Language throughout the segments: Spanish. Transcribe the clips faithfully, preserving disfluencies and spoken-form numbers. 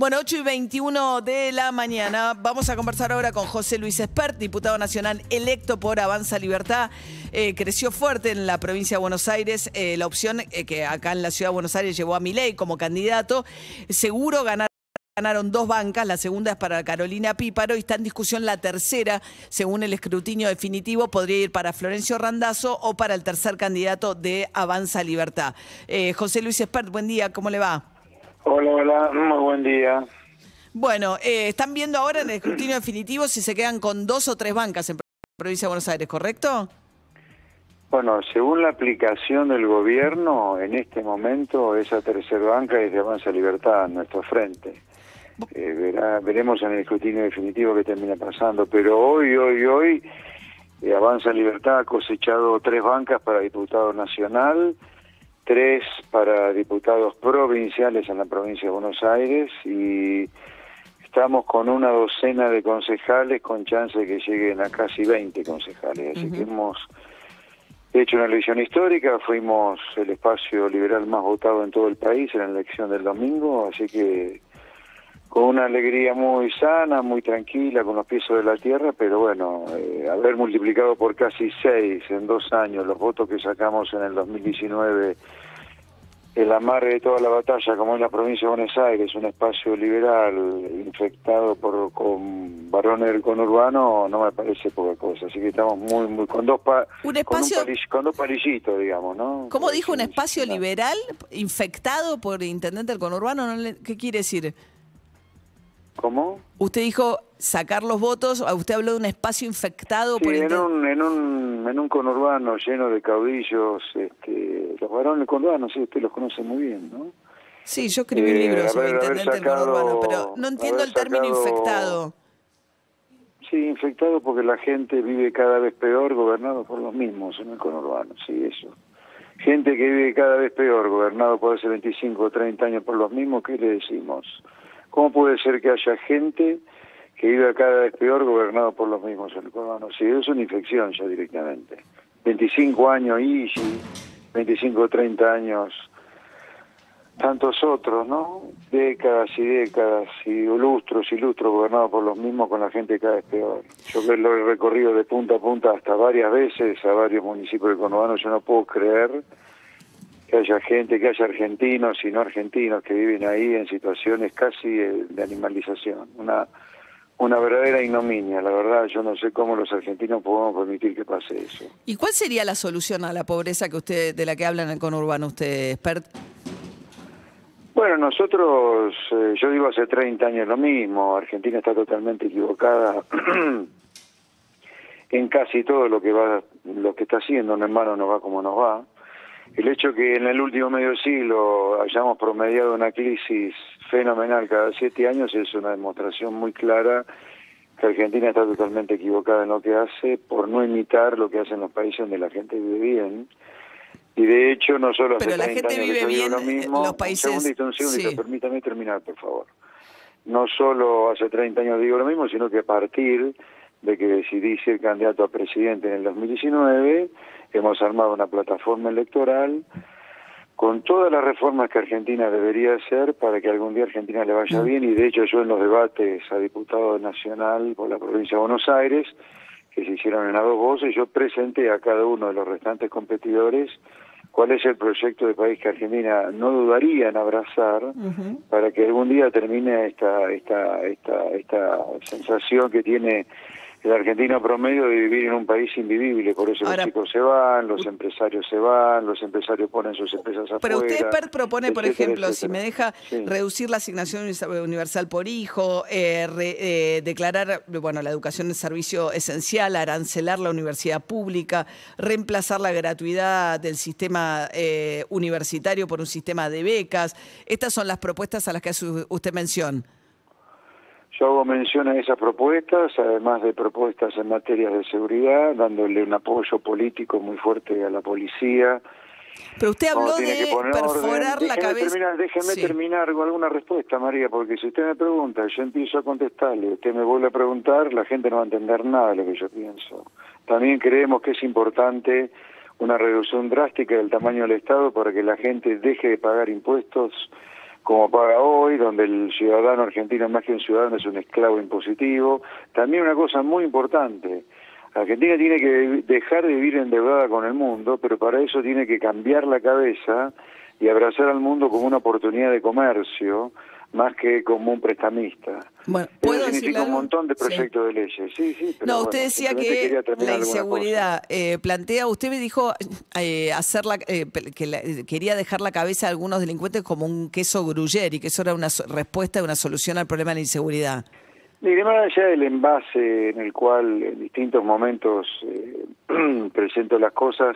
Bueno, ocho y veintiuno de la mañana. Vamos a conversar ahora con José Luis Espert, diputado nacional electo por Avanza Libertad. Eh, creció fuerte en la provincia de Buenos Aires eh, la opción eh, que acá en la ciudad de Buenos Aires llevó a Milei como candidato. Seguro ganar. Ganaron dos bancas, la segunda es para Carolina Píparo y está en discusión la tercera, según el escrutinio definitivo, podría ir para Florencio Randazzo o para el tercer candidato de Avanza Libertad. Eh, José Luis Espert, buen día, ¿cómo le va? Hola, hola, muy buen día. Bueno, eh, están viendo ahora en el escrutinio definitivo si se quedan con dos o tres bancas en provincia de Buenos Aires, ¿correcto? Bueno, según la aplicación del gobierno, en este momento esa tercera banca es de Avanza Libertad en nuestro frente. Eh, verá, veremos en el escrutinio definitivo qué termina pasando, pero hoy, hoy, hoy, eh, Avanza Libertad ha cosechado tres bancas para diputado nacional, tres para diputados provinciales en la provincia de Buenos Aires y estamos con una docena de concejales con chance de que lleguen a casi veinte concejales, así uh-huh. que hemos hecho una elección histórica, fuimos el espacio liberal más votado en todo el país en la elección del domingo, así que con una alegría muy sana, muy tranquila, con los pies sobre la tierra, pero bueno, eh, haber multiplicado por casi seis en dos años los votos que sacamos en el dos mil diecinueve, el amarre de toda la batalla, como en la provincia de Buenos Aires, un espacio liberal infectado por con varones del conurbano, no me parece poca cosa, así que estamos muy, muy, con dos, pa, un espacio, con, un palill, con dos palillitos, digamos, ¿no? ¿Cómo Por dijo un espacio liberal infectado por intendente del conurbano? ¿No le, ¿Qué quiere decir? ¿Cómo? Usted dijo sacar los votos, usted habló de un espacio infectado sí, por en un, en un en un conurbano lleno de caudillos, este, los varones del conurbano, sí, usted los conoce muy bien, ¿no? Sí, yo escribí eh, un libro sobre haber, intendente haber sacado, del conurbano, pero no entiendo el término sacado, infectado. Sí, infectado porque la gente vive cada vez peor gobernado por los mismos en el conurbano, sí, eso. Gente que vive cada vez peor gobernado por hace veinticinco o treinta años por los mismos, ¿qué le decimos? ¿Cómo puede ser que haya gente que viva cada vez peor gobernado por los mismos en el conurbano? Sí, es una infección ya directamente. veinticinco años Igi, veinticinco o treinta años, tantos otros, ¿no? Décadas y décadas, y lustros y lustros gobernados por los mismos con la gente cada vez peor. Yo que lo he recorrido de punta a punta hasta varias veces a varios municipios del conurbano, yo no puedo creer que haya gente, que haya argentinos y no argentinos que viven ahí en situaciones casi de animalización. Una una verdadera ignominia, la verdad, yo no sé cómo los argentinos podemos permitir que pase eso. ¿Y cuál sería la solución a la pobreza que usted de la que habla en el conurbano, usted, Espert? Bueno, nosotros, eh, yo digo hace treinta años lo mismo, Argentina está totalmente equivocada en casi todo lo que va, lo que está haciendo, no en vano nos va como nos va. El hecho que en el último medio siglo hayamos promediado una crisis fenomenal cada siete años es una demostración muy clara que Argentina está totalmente equivocada en lo que hace por no imitar lo que hacen los países donde la gente vive bien. Y de hecho no solo hace Pero la treinta gente años vive que yo bien digo lo mismo, los países... un segundito, un segundito, sí. Permítame terminar, por favor. No solo hace treinta años digo lo mismo, sino que a partir de que decidí ser candidato a presidente en el dos mil diecinueve, hemos armado una plataforma electoral con todas las reformas que Argentina debería hacer para que algún día Argentina le vaya bien, y de hecho yo en los debates a diputado nacional por la provincia de Buenos Aires, que se hicieron en a dos voces, yo presenté a cada uno de los restantes competidores cuál es el proyecto de país que Argentina no dudaría en abrazar uh-huh. para que algún día termine esta, esta, esta, esta sensación que tiene el argentino promedio de vivir en un país invivible. Por eso Ahora, los chicos se van, los empresarios se van, los empresarios ponen sus empresas afuera. Pero usted, Espert, propone, etcétera, por ejemplo, etcétera. si me deja sí. reducir la asignación universal por hijo, eh, re, eh, declarar, bueno, la educación de servicio esencial, arancelar la universidad pública, reemplazar la gratuidad del sistema eh, universitario por un sistema de becas. Estas son las propuestas a las que hace usted mención. Yo hago mención a esas propuestas, además de propuestas en materias de seguridad, dándole un apoyo político muy fuerte a la policía. Pero usted habló de perforar orden. la Déjeme cabeza... Terminar, déjeme sí. terminar con alguna respuesta, María, porque si usted me pregunta, yo empiezo a contestarle, usted me vuelve a preguntar, la gente no va a entender nada de lo que yo pienso. También creemos que es importante una reducción drástica del tamaño del Estado para que la gente deje de pagar impuestos como paga hoy, donde el ciudadano argentino más que un ciudadano es un esclavo impositivo. También una cosa muy importante, Argentina tiene que dejar de vivir endeudada con el mundo, pero para eso tiene que cambiar la cabeza y abrazar al mundo como una oportunidad de comercio, más que como un prestamista. Bueno, ¿puedo Eso significa un montón de proyectos sí. de leyes. Sí, sí, pero no, bueno, usted decía que la inseguridad eh, plantea, usted me dijo eh, hacer la, eh, que la, quería dejar la cabeza a algunos delincuentes como un queso gruyere y que eso era una respuesta, una solución al problema de la inseguridad. Mire, más allá del envase en el cual en distintos momentos eh, presento las cosas,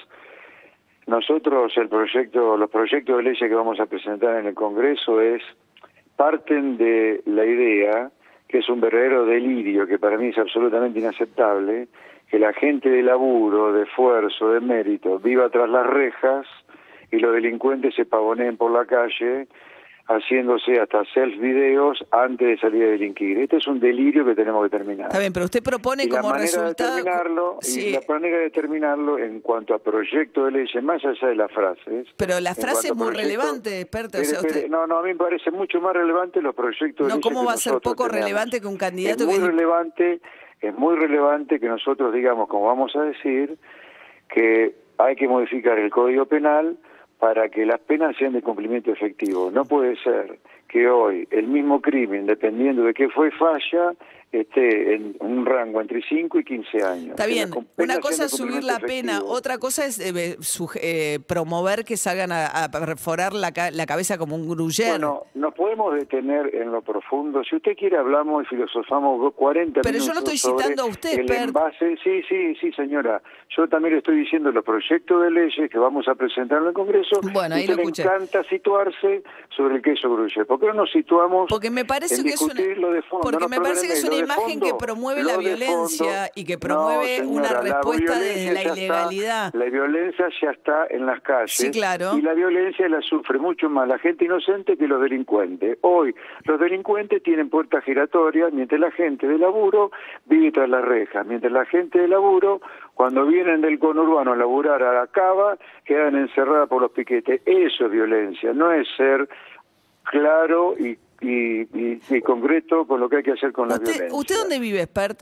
nosotros el proyecto, los proyectos de leyes que vamos a presentar en el Congreso es parten de la idea, que es un verdadero delirio, que para mí es absolutamente inaceptable, que la gente de laburo, de esfuerzo, de mérito, viva tras las rejas y los delincuentes se pavoneen por la calle, haciéndose hasta self-videos antes de salir a delinquir. Este es un delirio que tenemos que terminar. Está bien, pero usted propone y como la resultado... De terminarlo, sí. Y la manera de terminarlo en cuanto a proyecto de leyes, más allá de las frases... Pero la frase es muy proyecto, relevante, experto. Pero, o sea, usted... pero, no, no, a mí me parece mucho más relevante los proyectos de no, leyes ¿cómo que va a ser poco tenemos. relevante que un candidato es muy que... relevante, es muy relevante que nosotros digamos, como vamos a decir, que hay que modificar el Código Penal para que las penas sean de cumplimiento efectivo. No puede ser que hoy el mismo crimen, dependiendo de qué fue falla, esté en un rango entre cinco y quince años. Está bien, una cosa es subir la pena, otra cosa es eh, eh, promover que salgan a, a perforar la, la cabeza como un gruyere. Bueno, nos podemos detener en lo profundo. Si usted quiere, hablamos y filosofamos cuarenta Pero minutos. Pero yo no estoy citando a usted, el Pert. envase. Sí, sí, sí, señora. Yo también le estoy diciendo los proyectos de leyes que vamos a presentar en el Congreso. Bueno, ahí y lo le escuché. encanta situarse sobre el queso gruyere. ¿Por qué no nos situamos porque me parece en que es una, lo de fondo? Porque no, me parece que es una imagen fondo, que promueve la violencia y que promueve no, una señora, respuesta la desde la ilegalidad. Está, la violencia ya está en las calles. Sí, claro. Y la violencia la sufre mucho más la gente inocente que los delincuentes. Hoy los delincuentes tienen puertas giratorias, mientras la gente de laburo vive tras las rejas. Mientras la gente de laburo, cuando vienen del conurbano a laburar a la cava, quedan encerradas por los piquetes. Eso es violencia, no es ser claro y Y, y, y concreto con lo que hay que hacer con la ¿Usted, violencia. ¿Usted dónde vive, Expert?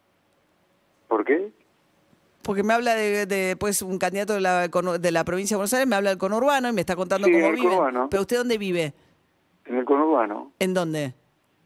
¿Por qué? Porque me habla de, de pues, un candidato de la, de la provincia de Buenos Aires, me habla del conurbano y me está contando sí, cómo en el vive. conurbano. ¿Pero usted dónde vive? En el conurbano. ¿En dónde?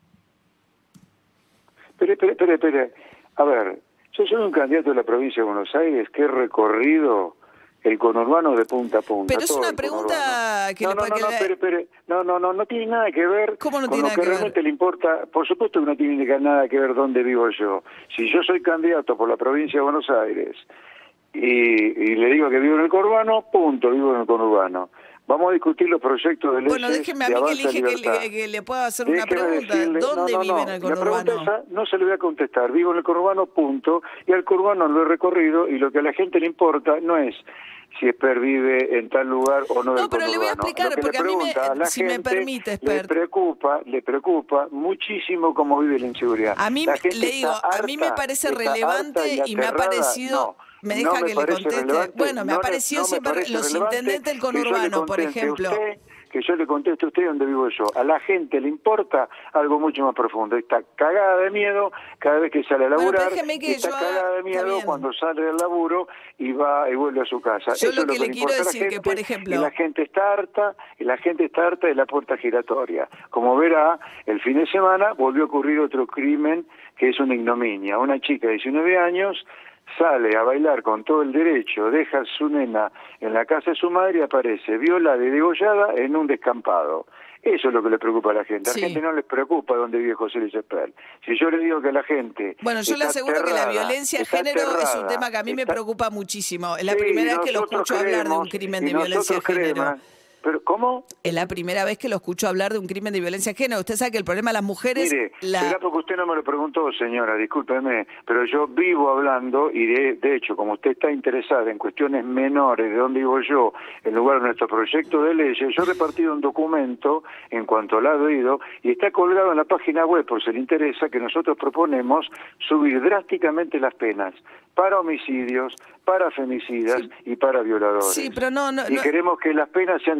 Espere, espere, espere, espere. A ver, yo soy un candidato de la provincia de Buenos Aires que he recorrido el conurbano de punta a punta. Pero es una pregunta que no, le no, no, que no, le... espere, espere. No, no, no, no tiene nada que ver ¿Cómo no con tiene lo que, que realmente ver? le importa. Por supuesto que no tiene nada que ver dónde vivo yo. Si yo soy candidato por la provincia de Buenos Aires y, y le digo que vivo en el conurbano, punto, vivo en el conurbano. Vamos a discutir los proyectos de leyes. Bueno, déjeme a mí que elige que le, que le pueda hacer Déjeme una pregunta. Decirle, ¿Dónde no, no, vive no. en el La conurbano? pregunta esa no se le voy a contestar. Vivo en el conurbano, punto. Y al conurbano lo he recorrido y lo que a la gente le importa no es si Esper vive en tal lugar o no, no del pero conurbano. le voy a explicar, porque a mí, me, a la si me permite, Esper. Le preocupa, le preocupa muchísimo cómo vive la inseguridad. A mí, le digo, harta, a mí me parece relevante y, y me ha parecido... No, ¿Me deja no que le conteste? Relevante. Bueno, me no, ha parecido no siempre los intendentes del conurbano, por ejemplo. Usted, que yo le conteste a usted dónde vivo yo. A la gente le importa algo mucho más profundo. Está cagada de miedo cada vez que sale a laburar. Bueno, que está yo cagada de miedo cuando sale del laburo y va y vuelve a su casa. Yo Eso lo que, es lo le que quiero le decir a la gente, que, por ejemplo... Y la gente está harta, y la gente está harta de la puerta giratoria. Como verá, el fin de semana volvió a ocurrir otro crimen que es una ignominia. Una chica de diecinueve años sale a bailar con todo el derecho, deja a su nena en la casa de su madre y aparece violada y degollada en un descampado. Eso es lo que le preocupa a la gente. A la sí. gente no les preocupa dónde vive José Luis Esper. Si yo le digo que a la gente... Bueno, yo le aseguro aterrada, que la violencia de género aterrada, es un tema que a mí está... me preocupa muchísimo. Es la sí, primera vez que lo escucho creemos, hablar de un crimen de violencia de género. Creemos, ¿Pero cómo? Es la primera vez que lo escucho hablar de un crimen de violencia de género. Usted sabe que el problema de las mujeres... Mire, la... será porque usted no me lo preguntó, señora, discúlpeme, pero yo vivo hablando y de, de hecho, como usted está interesada en cuestiones menores de dónde vivo yo, en lugar de nuestro proyecto de leyes, yo he repartido un documento en cuanto lo ha oído y está colgado en la página web, por si le interesa, que nosotros proponemos subir drásticamente las penas para homicidios, para femicidas sí. y para violadores. Sí, pero no, no, y no... queremos que las penas sean de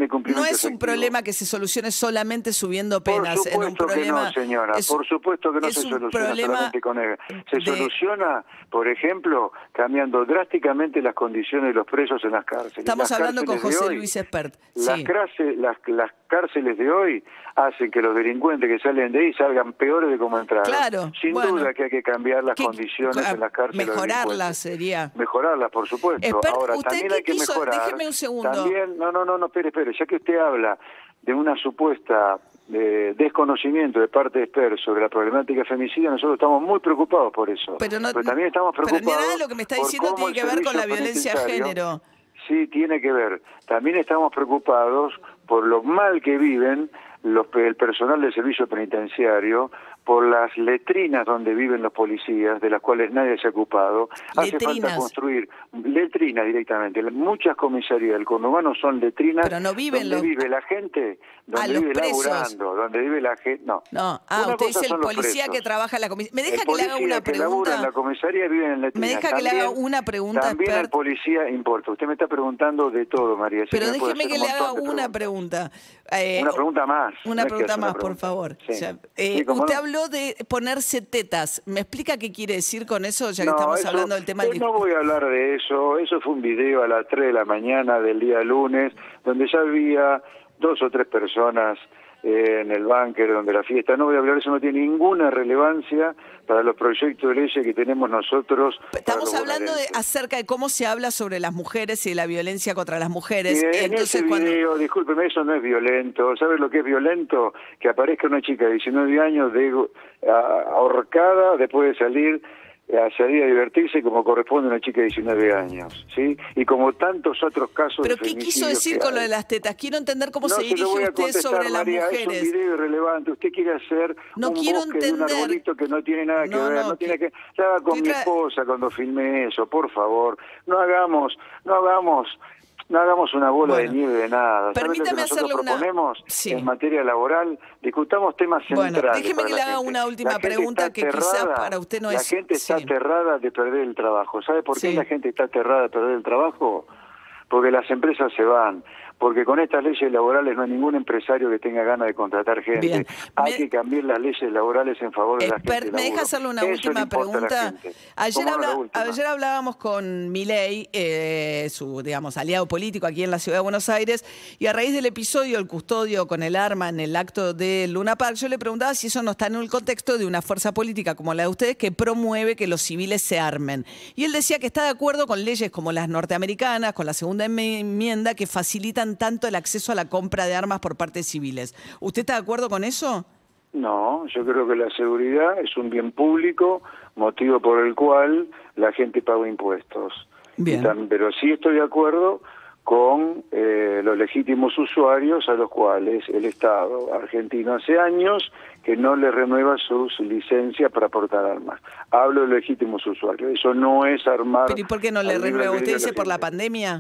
de cumplimiento No es un efectivo. problema que se solucione solamente subiendo penas. Por supuesto en un problema, que no, señora. es, por supuesto que no es se un soluciona problema solamente con él. Se de- soluciona, por ejemplo, cambiando drásticamente las condiciones de los presos en las cárceles. Estamos Las hablando con cárceles de José hoy, Luis Espert. Las, Sí. cárceles, las, las cárceles de hoy hacen que los delincuentes que salen de ahí salgan peores de como entraron. Claro, Sin bueno. duda que hay que cambiar las ¿Qué- condiciones a- en las cárceles. de los mejorarlas delincuentes. sería. Mejorarlas, por supuesto. Espert, Ahora, ¿usted también qué hay que quiso? mejorar. Déjeme un segundo. También, no, no, no, no, espere, espere. Ya que usted habla de una supuesta eh, desconocimiento de parte de expertos sobre la problemática femicida, nosotros estamos muy preocupados por eso. Pero, no, también estamos pero preocupados. nada de lo que me está por diciendo cómo tiene el que ver con la servicio violencia de penitenciario- género. Sí, tiene que ver. También estamos preocupados por lo mal que viven los, el personal del servicio penitenciario, por las letrinas donde viven los policías, de las cuales nadie se ha ocupado. Hace Letrinas. falta construir letrinas directamente. Muchas comisarías del conurbano son letrinas Pero no viven donde los- vive la gente, donde los vive presos. laburando, donde vive la gente. No, No, ah, Una usted cosa dice el son los policía presos. que trabaja en la comisaría. ¿Me deja El que le haga policía una que labura en pregunta? la comisaría vive en letrinas. ¿Me deja que le haga una pregunta, También Espert? el policía importa. Usted me está preguntando de todo, María. Así Pero que me puede déjeme hacer que un le haga montón de una preguntas. pregunta. Eh, Una pregunta más. Una No es que pregunta hace una más, por pregunta. favor. Sí. Ya, eh, Sí, ¿cómo usted no? habló de ponerse tetas. ¿Me explica qué quiere decir con eso, ya que No, estamos eso- hablando del tema eh, del No voy a hablar de eso. Eso fue un video a las tres de la mañana del día lunes, donde ya había dos o tres personas eh, en el búnker donde la fiesta. No voy a hablar de eso, no tiene ninguna relevancia para los proyectos de ley que tenemos nosotros. para Estamos los hablando de, bonaerenses. acerca de cómo se habla sobre las mujeres y la violencia contra las mujeres. Y en Entonces, ese cuando video, discúlpeme, eso no es violento. ¿Sabes lo que es violento? Que aparezca una chica de diecinueve años de, ah, ahorcada después de salir a salir a divertirse como corresponde a una chica de diecinueve años, ¿sí? Y como tantos otros casos ¿Pero de qué quiso feminicidios decir que con lo hay. de las tetas? Quiero entender cómo No se se lo dirige voy a usted contestar, sobre las María, mujeres. es un video irrelevante. Usted quiere hacer No un quiero bosque de un entender. arbolito que no tiene nada que No, ver. no, No, tiene que- que... Estaba con estoy mi tra- esposa cuando filmé eso, por favor. No hagamos, no hagamos... No hagamos una bola Bueno, de nieve de nada. ¿Sabe lo que permítame nosotros hacerle una- proponemos Sí. en materia laboral? Discutamos temas Bueno, centrales. déjeme para que la le haga gente. una última La gente pregunta está que quizás aterrada, para usted no la es- gente está sí. aterrada de perder el trabajo. ¿Sabe por qué Sí. la gente está aterrada de perder el trabajo? Porque las empresas se van. Porque con estas leyes laborales no hay ningún empresario que tenga ganas de contratar gente. Bien. Hay Me- que cambiar las leyes laborales en favor de la Expert, gente. ¿me deja hacerle una última pregunta? Ayer, ¿Cómo no la habla- última? ayer hablábamos con Milei, eh, su digamos aliado político aquí en la ciudad de Buenos Aires, y a raíz del episodio, el custodio con el arma en el acto de Luna Park, yo le preguntaba si eso no está en el contexto de una fuerza política como la de ustedes que promueve que los civiles se armen. Y él decía que está de acuerdo con leyes como las norteamericanas, con la segunda enmienda, que facilitan tanto el acceso a la compra de armas por parte de civiles. ¿Usted está de acuerdo con eso? No, yo creo que la seguridad es un bien público, motivo por el cual la gente paga impuestos. Bien. Y tam- pero sí estoy de acuerdo con eh, los legítimos usuarios a los cuales el Estado argentino hace años que no le renueva sus licencias para portar armas. Hablo de legítimos usuarios. Eso no es armar... ¿Pero y por qué no le al libre renueva? ¿Usted albedrío de dice la por la gente. pandemia?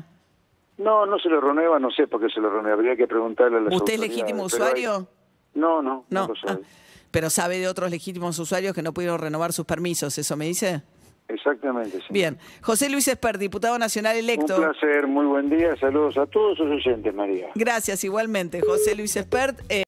No, no se lo renueva, no sé por qué se lo renueva. Habría que preguntarle a las ¿Usted es autoridades, legítimo pero hay- usuario? No, no, no, No. lo soy. Ah, pero sabe de otros legítimos usuarios que no pudieron renovar sus permisos, ¿eso me dice? Exactamente, sí. Bien. José Luis Espert, diputado nacional electo. Un placer, muy buen día, saludos a todos sus oyentes, María. Gracias, igualmente. José Luis Espert. eh,